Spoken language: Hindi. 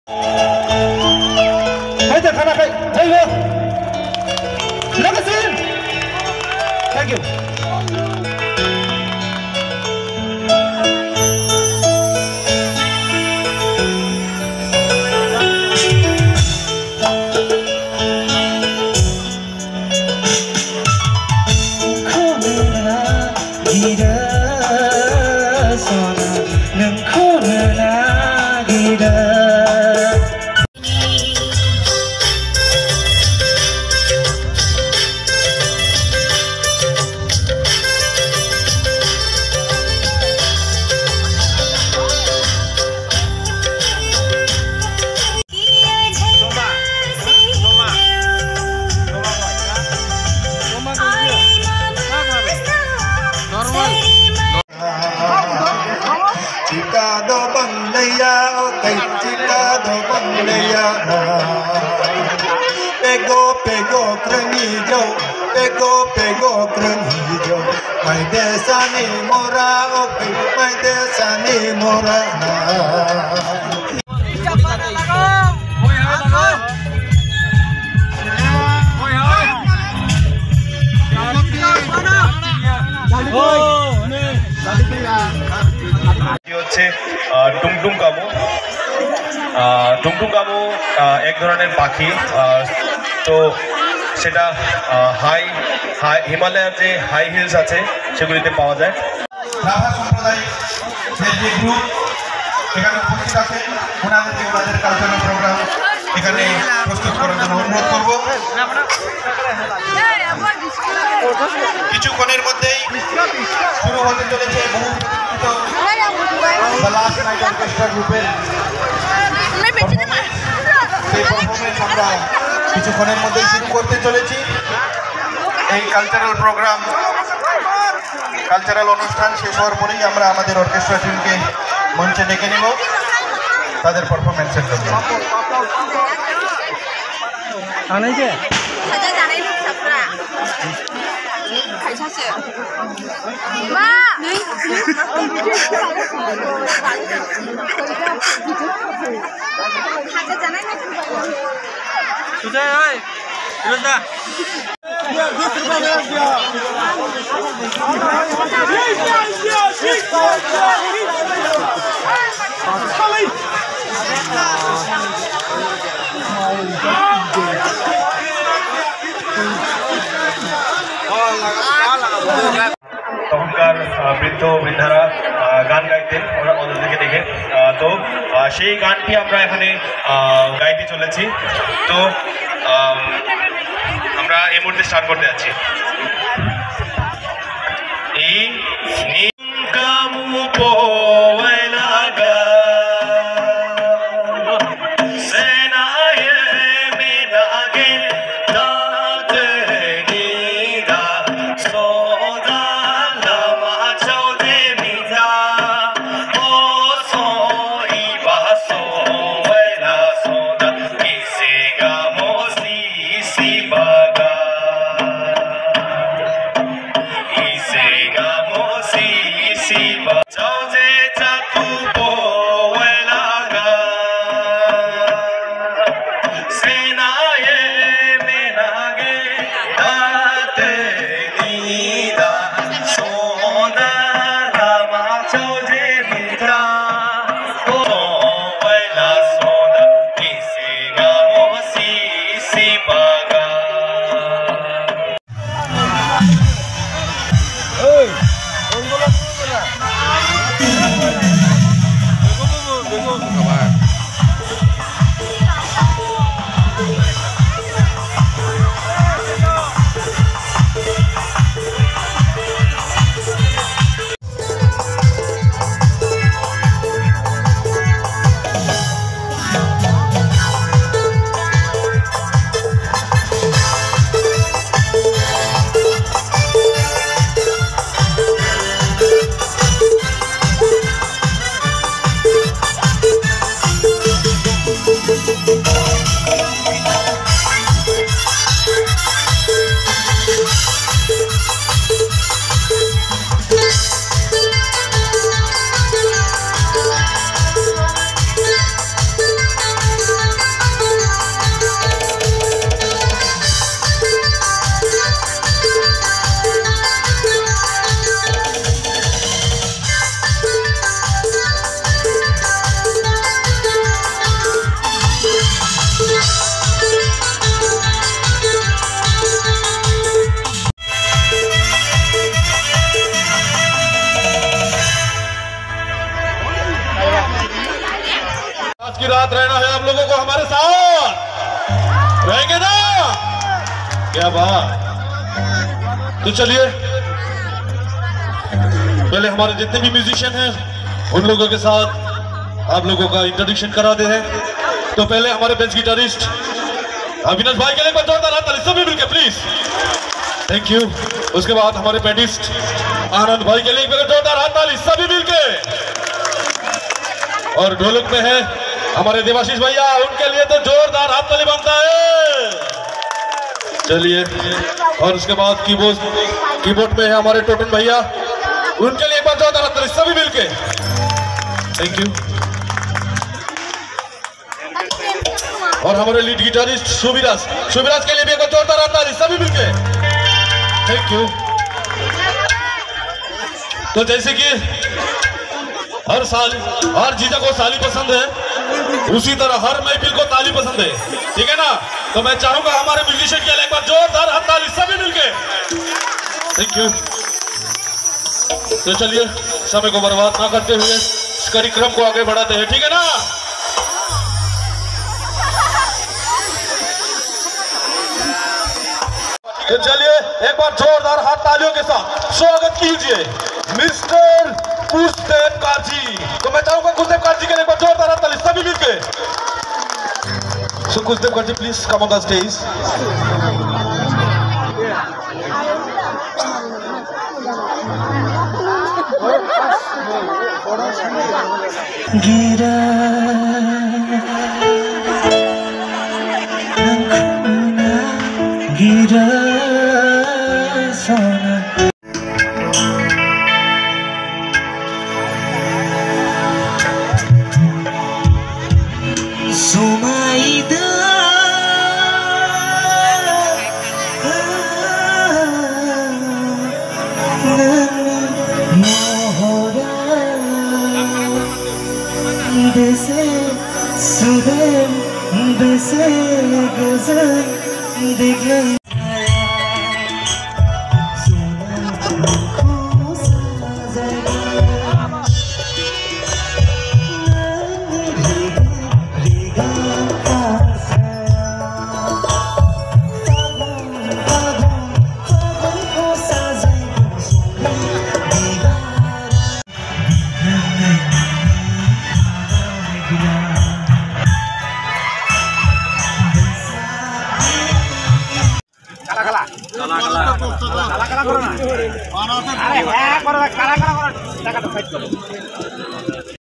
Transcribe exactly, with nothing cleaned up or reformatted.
Hãy subscribe cho kênh Ghiền Mì Gõ để không bỏ lỡ những video hấp dẫn. Pegou, pegou, crânio, pegou, pegou, crânio. Mai desani mora, okay, mai desani mora. হচ্ছে টুংটুং কাবু। টুংটুং কাবু এক ধরনের পাখি, তো সেটা হাই হাই হিমালয়ের যে হাই হিলস আছে সেগুলিতে পাওয়া যায়। রাভা সম্প্রদায় যে গ্রুপ এখানে উপস্থিত আছে, ওনাদেরকে ওনাদের কালচারাল প্রোগ্রাম এখানে প্রস্তুত করার জন্য অনুরোধ করব। কিছুক্ষণের মধ্যেই শুরু হতে চলেছে বহু গ্রুপের সেই পারফরমেন্স। আমরা কিছুক্ষণের মধ্যেই শুরু করতে চলেছি এই কালচারাল প্রোগ্রাম। কালচারাল অনুষ্ঠান শেষ হওয়ার পরেই আমরা আমাদের অর্কেস্ট্রা টিমকে মঞ্চে ডেকে নেব তাদের পারফরমেন্সের জন্য। তখনকার বৃদ্ধ বৃদ্ধারা গান গাইতেন ওদেরকে দেখে, তো সেই গানটি আমরা এখানে গাইতে চলেছি। তো আমরা এই মুহূর্তে স্টার্ট করতে যাচ্ছি। এই रहना है आप लोगों को हमारे साथ, रहेंगे ना? क्या बात। तो चलिए पहले हमारे जितने भी म्यूजिशियन हैं उन लोगों के साथ आप लोगों का इंट्रोडक्शन कराते हैं। तो पहले हमारे बेंच गिटारिस्ट अविनाश भाई के लिए जोरदार हाथ ताली सभी मिलकर प्लीज, थैंक यू। उसके बाद हमारे पैडिस्ट आनंद भाई के लिए जोरदार हाथ ताली सभी मिलकर। और ढोलक में है हमारे देवाशीष भैया, उनके लिए तो जोरदार हाथ ताली बनता है। चलिए, और उसके बाद कीबोर्ड कीबोर्ड में है हमारे टोटन भैया, उनके लिए एक बार जोरदार हाथ ताली सभी मिलके, थैंक यू। और हमारे लीड गिटारिस्ट शुभिराज शुभिराज के लिए भी एक बार जोरदार हाथ ताली सभी मिलके, थैंक यू। तो जैसे कि हर साल हर जीजा को साली पसंद है, उसी तरह हर महफिल को ताली पसंद है, ठीक है ना? तो मैं चाहूंगा हमारे म्यूजिशियन के लिए एक बार जोरदार हाथ ताली सभी मिलके, थैंक यू। तो चलिए समय को बर्बाद ना करते हुए इस कार्यक्रम को आगे बढ़ाते हैं, ठीक है ना? तो चलिए एक बार जोरदार हाथ तालियों के साथ स्वागत कीजिए मिस्टर कुशदेव काजी। तो मैं चाहूंगा कुशदेव काजी के लिए एक बार जोरदार हाथ ताली सभी मिलके। So Kushdev Kazi please come on the stage. गिरा गिरा सोना सुमाइदा मोहरा देसे सुदे देसे गजल दिखलाई আরে হ্যাঁ করো কারা কারা করো টাকাটা ফাইট করো।